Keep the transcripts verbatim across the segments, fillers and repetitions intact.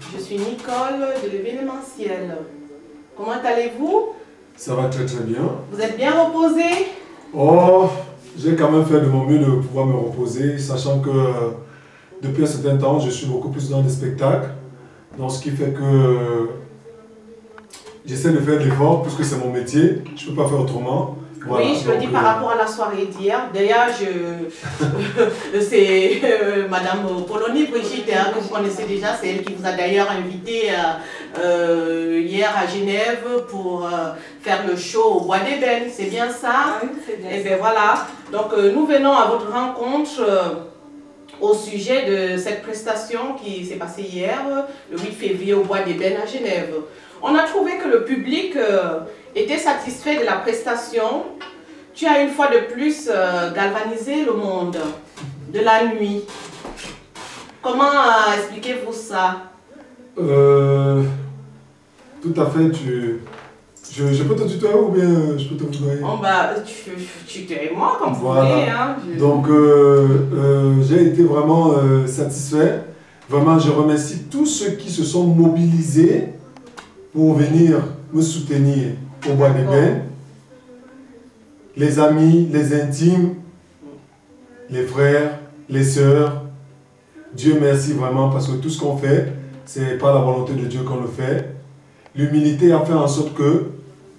Je suis Nicole de l'événementiel. Comment allez-vous? Ça va très très bien. Vous êtes bien reposé? Oh, j'ai quand même fait de mon mieux de pouvoir me reposer, sachant que euh, depuis un certain temps, je suis beaucoup plus dans les spectacles. Donc ce qui fait que euh, j'essaie de faire de l'effort, puisque c'est mon métier, je ne peux pas faire autrement. Voilà, oui, je le dis euh... par rapport à la soirée d'hier. D'ailleurs, je... c'est euh, Madame Polony Brigitte, hein, que vous connaissez déjà, c'est elle qui vous a d'ailleurs invité euh, euh, hier à Genève pour euh, faire le show au Bois d'Ébène. C'est bien ça? Oui, c'est bien. Et bien voilà. Donc euh, nous venons à votre rencontre euh, au sujet de cette prestation qui s'est passée hier, le huit février au Bois d'Ébène à Genève. On a trouvé que le public euh, était satisfait de la prestation. Tu as une fois de plus euh, galvanisé le monde de la nuit. Comment euh, expliquez-vous ça? euh, Tout à fait. Tu, je, je peux te tutoyer ou bien je peux te tutoyer? Oh bah, tu, tu tutoies moi comme voilà. vous voulez. Hein, je... Donc, euh, euh, j'ai été vraiment euh, satisfait. Vraiment, je remercie tous ceux qui se sont mobilisés pour venir me soutenir au Bois d'Ébène. Les amis, les intimes, les frères, les sœurs. Dieu merci vraiment parce que tout ce qu'on fait, c'est par la volonté de Dieu qu'on le fait. L'humilité a fait en sorte que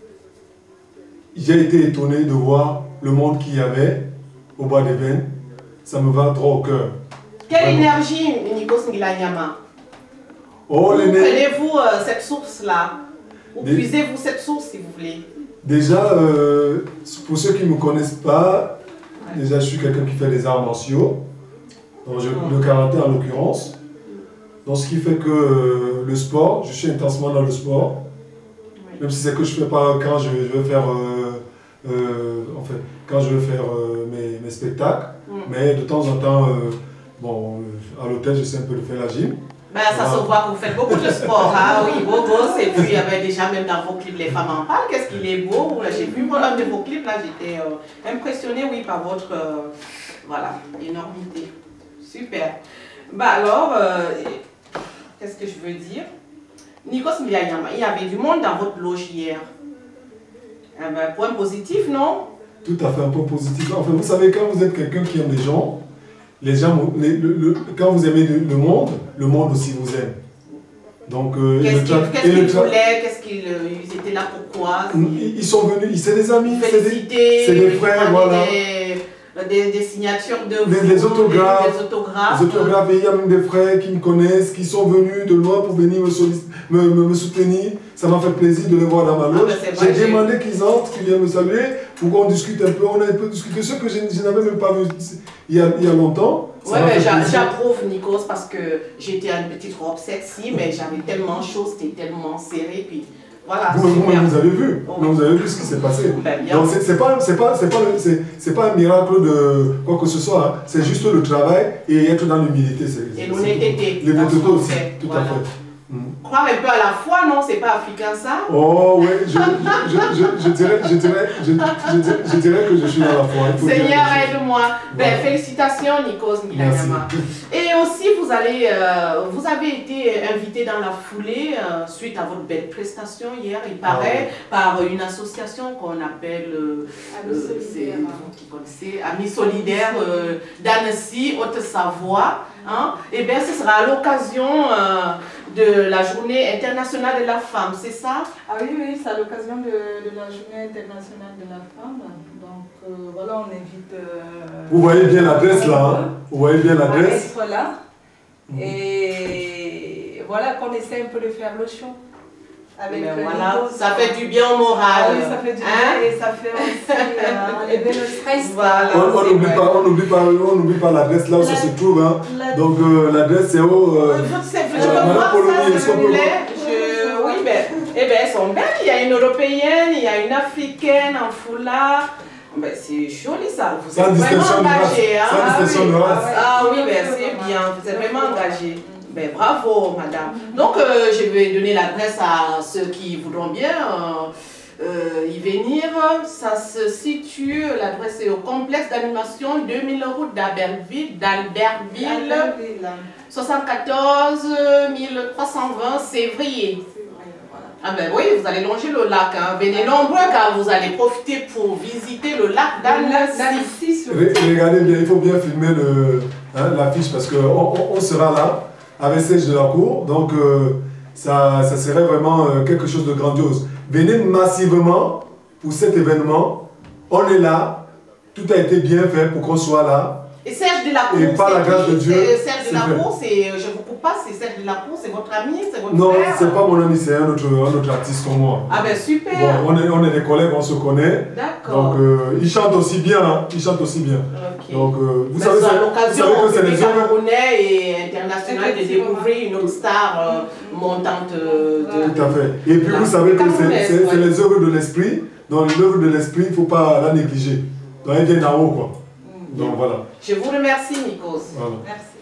j'ai été étonné de voir le monde qu'il y avait au Bois d'Ébène. Ça me va droit au cœur. Quelle vraiment. Énergie, Nikos Ngilanyama? Oh, Où prenez-vous euh, cette source-là? Où Des... puisez-vous cette source, si vous voulez? Déjà, euh, pour ceux qui ne me connaissent pas, ouais. déjà je suis quelqu'un qui fait des arts martiaux, donc je, le karaté en l'occurrence. Donc ce qui fait que euh, le sport, je suis intensement dans le sport, oui. même si c'est que je ne fais pas quand je, je veux faire, euh, euh, en fait, quand je veux faire euh, mes, mes spectacles, mm. mais de temps en temps, euh, bon, à l'hôtel, j'essaie un peu de faire la gym. Ben, ça voilà. se voit que vous faites beaucoup de sport, hein, oui, beau gosse, et puis ben, déjà même dans vos clips, les femmes en parlent, qu'est-ce qu'il est beau, j'ai vu un de vos clips, là j'étais euh, impressionnée, oui, par votre, euh, voilà, énormité, super. Ben alors, euh, qu'est-ce que je veux dire? Nikos Ngilanyama, il y avait du monde dans votre loge hier, eh ben, point positif, non? Tout à fait, un point positif, enfin vous savez, quand vous êtes quelqu'un qui aime les gens, les gens, les, le, le, quand vous aimez le, le monde, le monde aussi vous aime. Donc, euh, qu'est-ce qu'ils qu voulaient? Qu'est-ce qu'ils ils étaient là pourquoi? Ils, ils sont venus, c'est des amis, c'est des, des frères, voilà. Des, des, des signatures de des, vous, des autographes, des, des autographes. Des autographes, et il y a même des frères qui me connaissent, qui sont venus de loin pour venir me, me, me, me soutenir. Ça m'a fait plaisir de les voir dans ma loge. Ah ben j'ai demandé qu'ils entrent, qu'ils viennent me saluer, pour qu'on discute un peu. On a un peu discuté, ce que je, je n'avais même pas vu il y a, il y a longtemps. Oui, mais j'approuve Nikos parce que j'étais à une petite robe sexy, mais j'avais tellement chaud, c'était tellement serré. Puis voilà. Vous, vous, vous avez vu, oh. vous avez vu ce qui s'est passé. Ben, donc c'est pas, c'est pas, c'est pas, c'est pas un miracle de quoi que ce soit. Hein. C'est juste le travail et être dans l'humilité. Et l'honnêteté. L'honnêteté aussi, tout voilà. à fait. Croire un peu à la foi, non? C'est pas africain ça? Oh oui, je, je, je, je, dirais, je, dirais, je, je, dirais, je dirais que je suis dans la foi. Seigneur, aide-moi. Ben, ouais. Félicitations, Nikos Ngilanyama. Et aussi, vous, allez, euh, vous avez été invité dans la foulée, euh, suite à votre belle prestation hier, il paraît, ah, ouais. par une association qu'on appelle euh, Amis Solidaires, euh, Amis Solidaires euh, d'Annecy, Haute-Savoie. Hein? Et bien, ce sera à l'occasion euh, de la journée internationale de la femme, c'est ça? Ah oui, oui, c'est à l'occasion de, de la journée internationale de la femme. Donc euh, voilà, on invite... Euh, Vous voyez bien l'adresse là, hein? Vous voyez bien l'adresse? On va être là. Mmh. Et voilà, qu'on essaie un peu de faire le show. Avec ben voilà, ça fait du bien au moral. Ah oui, ça fait du hein? bien et ça fait aussi euh, enlever le stress. Voilà, on n'oublie pas, on n'oublie pas, on n'oublie pas l'adresse là où la, ça se trouve. Hein. Donc euh, l'adresse c'est où euh, je, je, je peux voir ça, s'il vous plaît. Oui, ben, eh ben, elles sont belles. Il y a une européenne, il y a une africaine en foulard. Ben, c'est joli ça. Vous êtes vraiment engagé. Hein? Ah oui, ah oui, ben, c'est bien. Vous êtes vraiment engagé. Ben, bravo, madame. Donc, euh, je vais donner l'adresse à ceux qui voudront bien euh, euh, y venir. Ça se situe, l'adresse est au complexe d'animation deux mille route d'Albertville, d'Albertville, soixante-quatorze mille trois cent vingt Sévrier. Voilà. Ah ben oui, vous allez longer le lac. Hein. Venez nombreux car vous allez profiter pour visiter le lac d'Annecy. Regardez bien, il faut bien filmer le, hein, l'affiche parce qu'on on, on sera là avec Serge de la Cour. Donc euh, ça, ça serait vraiment euh, quelque chose de grandiose. Venez massivement pour cet événement. On est là. Tout a été bien fait pour qu'on soit là. Et Serge de la Cour, et par la grâce de Dieu, Serge de la Cour, c'est, je ne vous coupe pas, c'est Serge de la Cour, c'est votre ami, c'est votre non, frère? Non, c'est pas mon ami, c'est un autre, un autre artiste comme moi. Ah ben super. Bon, on est, on est des collègues, on se connaît. D'accord. Donc euh, il chante aussi bien, hein, il chante aussi bien. Okay. Donc euh, vous, ben, savez, à l'occasion vous savez que c'est les camerounais et international de découvrir une autre star euh, montante de, de... Tout à fait. Et puis vous savez que c'est ouais. les œuvres de l'esprit. Donc l'œuvre de l'esprit, il ne faut pas la négliger. Donc elle vient d'en haut quoi. Donc voilà. Je vous remercie, Nikos. Voilà. Merci.